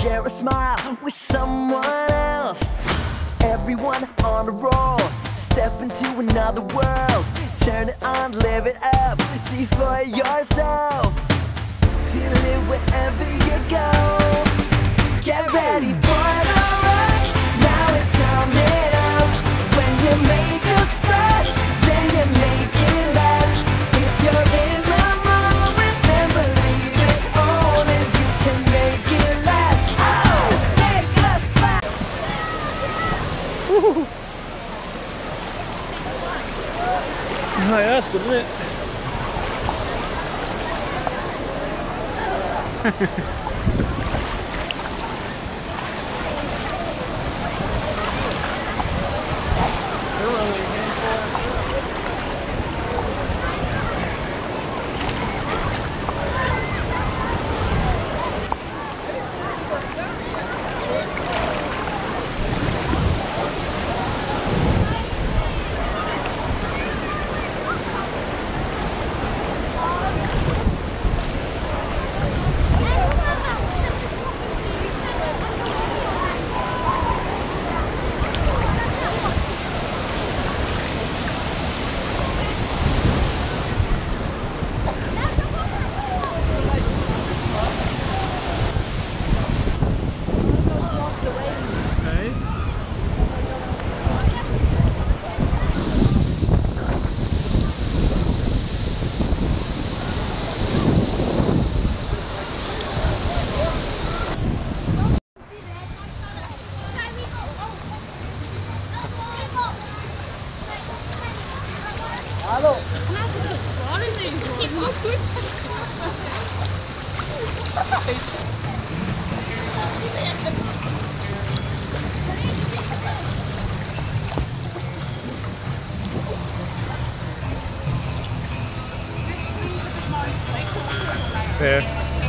share a smile with someone else. Everyone on a roll, step into another world. Turn it on, live it up, see for yourself. Feel it wherever you go. Get ready for the rush, now it's coming up. When you make a splash, then you make it last. If you're in the moment, then believe it, only you can make it last. Oh, make a splash. Oh, yeah, that's good, isn't it? Halo. Yeah.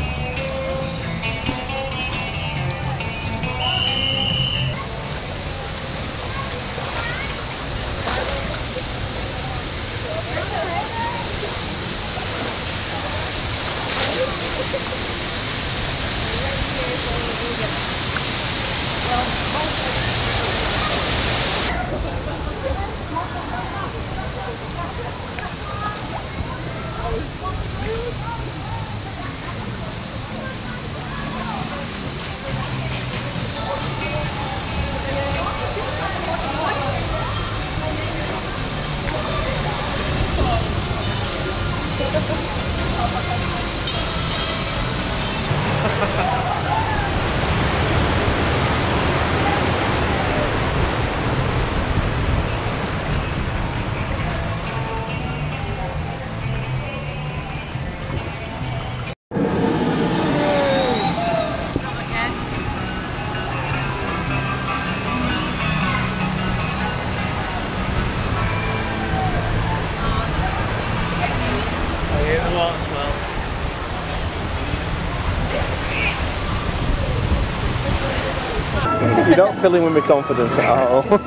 You don't fill in with my confidence at all. See,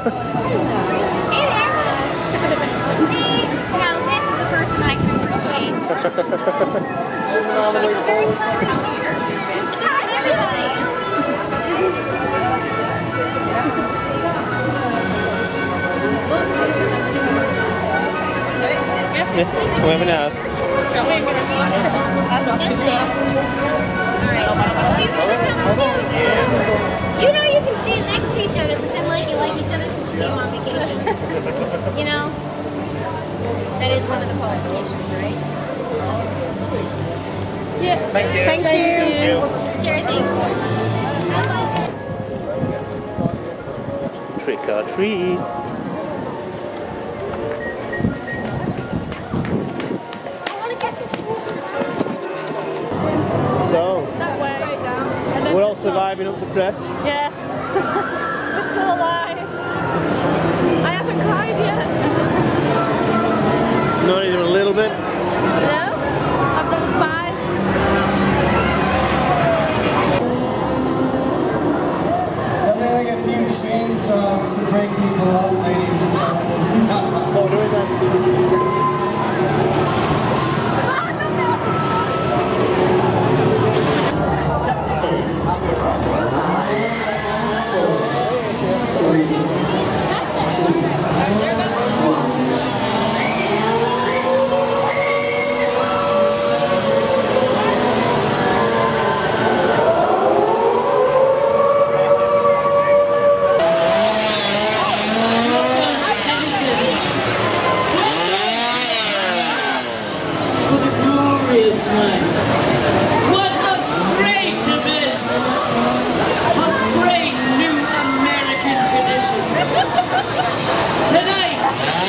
now this is a person I can appreciate. It's a very fun here. Hi, everybody. Yeah, come have an ass. Just saying. Alright. Oh, you can sit down too. You know you can stand next to each other, pretend like you like each other since you came on vacation. You know? That is one of the qualifications, right? Yeah. Thank you. Thank you. Sure thing. Trick or treat. So, we're all surviving up to press. Yes. We're still alive. I haven't cried yet. Not even a little bit. No? I've done 5. Nothing like a few chainsaws to break people up, ladies and gentlemen. Oh, doing that.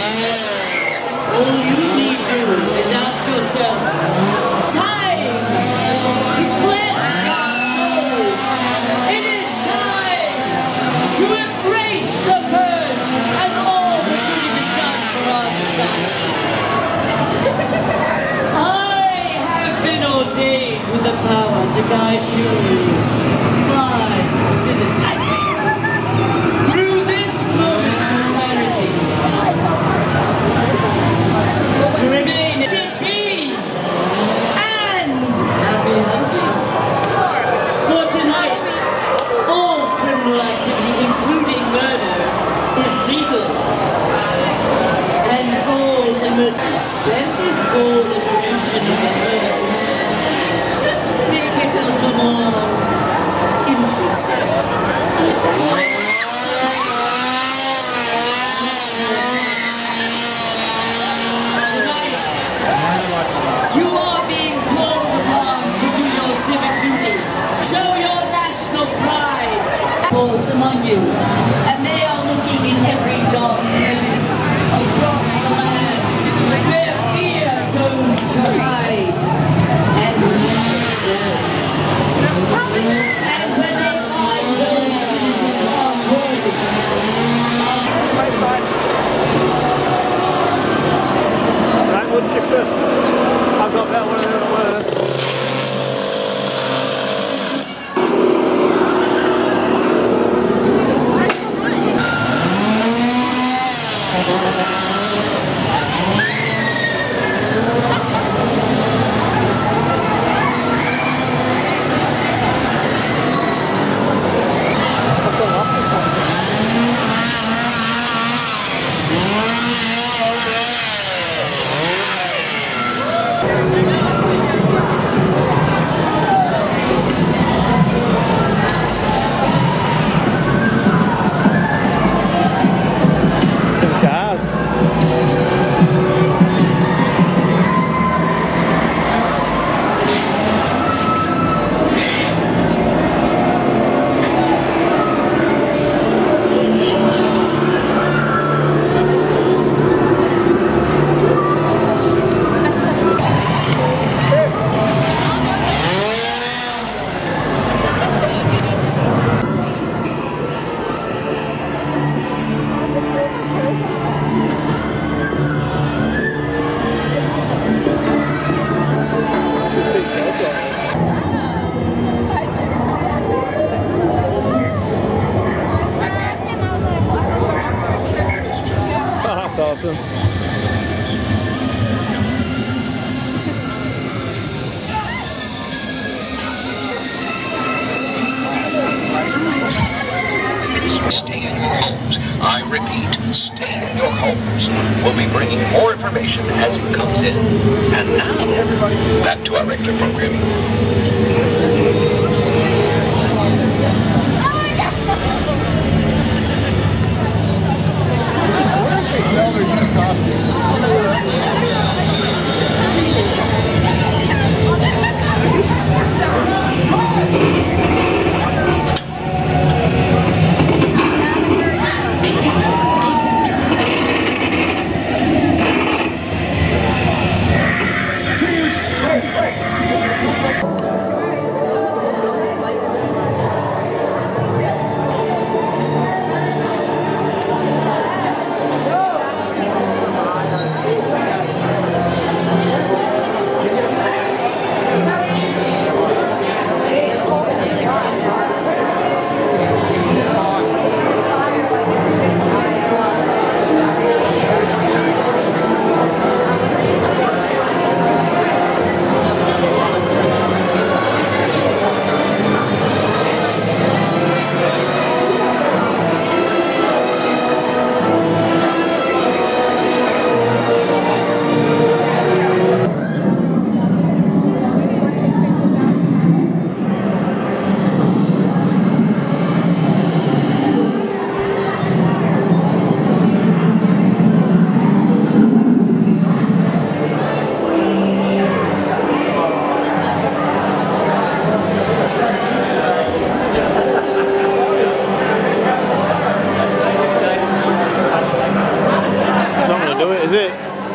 All you need to do is ask yourself, time to cleanse our soul. It is time to embrace the purge and all the good it has done for our society. I have been ordained with the power to guide you, fine citizens, through this moment of clarity. To remain as it be, and happy hunting. For tonight, all criminal activity, including murder, is legal. And all images suspended for the duration of the murder, just to make it a little more interesting. You are being called upon to do your civic duty. Show your national pride. Force among you, and they are looking in every dark crevice across the land, where fear goes to hide, and and when they find those citizens are worthy. Right, wood chipper. I've got that one. That's awesome. Stay in your homes. I repeat, stay in your homes. We'll be bringing more information as it comes in. And now, back to our regular programming. They sell their used costumes. Is it?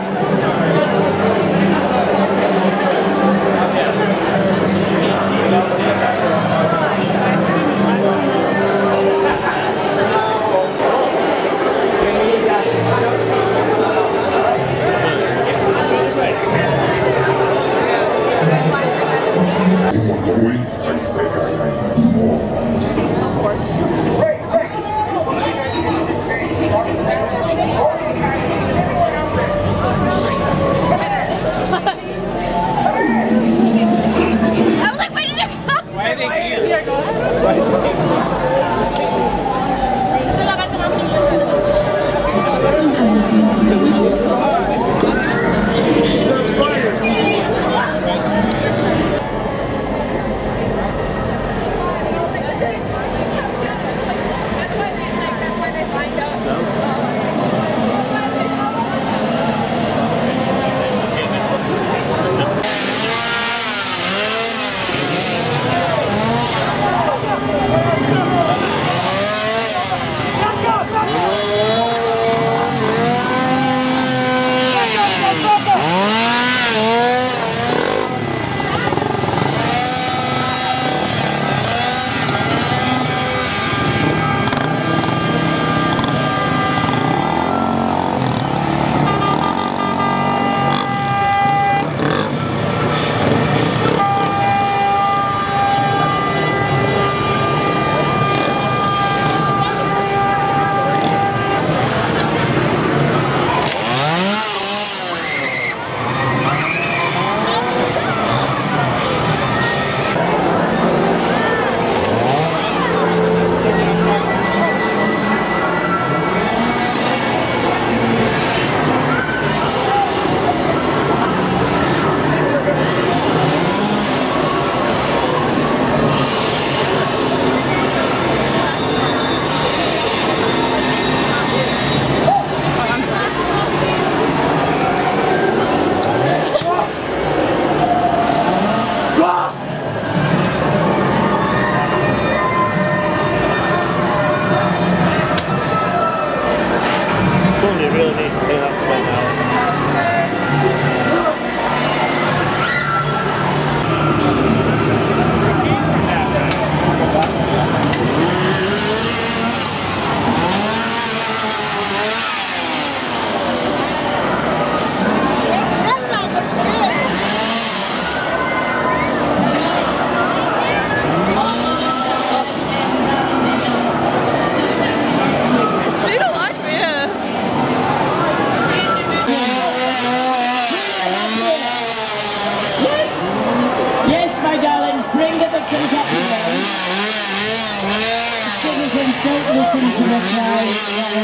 Don't listen to the crowd.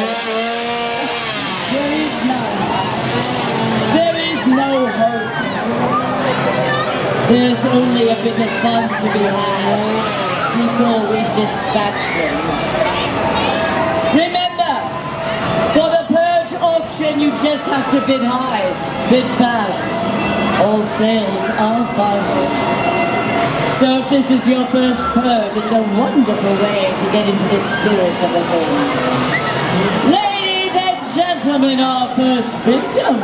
There is no hope. There's only a bit of fun to be had before we dispatch them. Remember, for the purge auction you just have to bid high, bid fast. All sales are final. So if this is your first purge, it's a wonderful way to get into the spirit of the thing. Ladies and gentlemen, our first victim.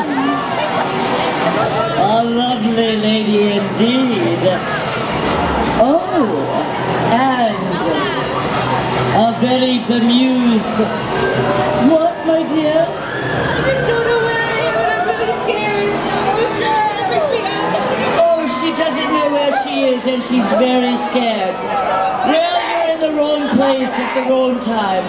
A lovely lady indeed. Oh, and a very bemused... What, my dear? I just don't know where I am and I'm really scared. I'm scared, it freaks me out. She doesn't know where she is and she's very scared. Well, you're in the wrong place at the wrong time.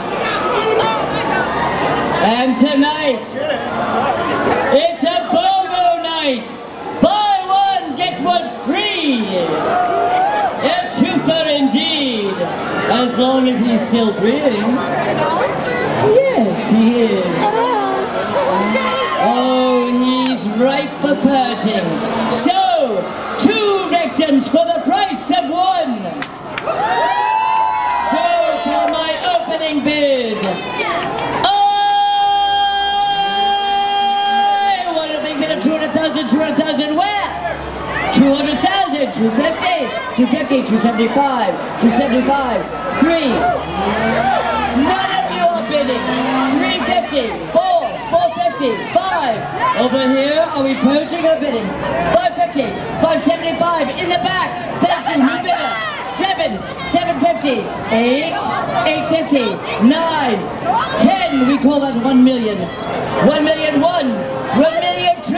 And tonight, it's a BOGO night. Buy one, get one free. A twofer indeed. As long as he's still breathing. Yes, he is. Oh, he's ripe for purging. So, 2 victims for the price of 1. So, for my opening bid, I want a big bid of 200,000, 200,000 where? 200,000, 250, 250, 275, 275, 3. None of you are bidding. 350, 4, 450, 5. 575. Over here, are we purging or bidding? 550, 575 in the back. Thank you, new bidder. 7, 750, 8, 850, 9, 10. We call that 1 million. 1 million 1, 1 million 2,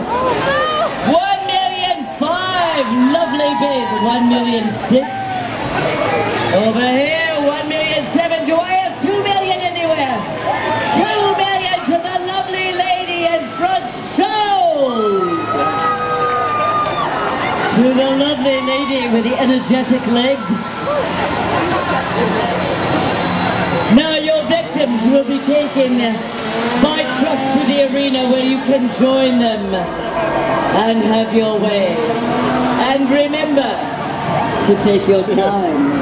1 million 5. Lovely bid. 1 million 6. Over here, 1 million 7. Do I have 2 million anywhere? 2 million to the lovely lady in front. Sold! To the lovely lady with the energetic legs. Now your victims will be taken by truck to the arena where you can join them and have your way. And remember to take your time.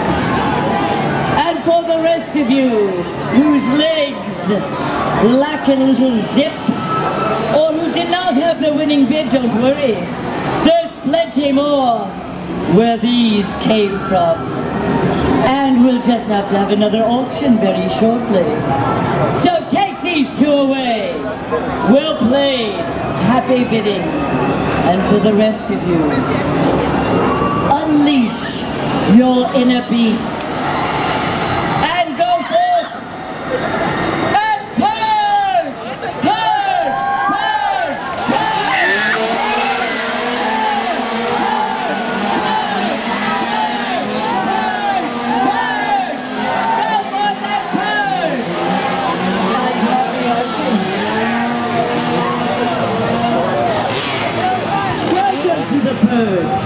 And for the rest of you whose legs lack a little zip or who did not have the winning bid, don't worry. There's plenty more where these came from. And we'll just have to have another auction very shortly. So take these two away. Well played. Happy bidding. And for the rest of you, unleash your inner beast. And go forth and purge! Purge! Purge! Welcome to the purge.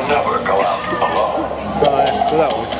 never go out alone. Right, so that one.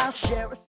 I'll share a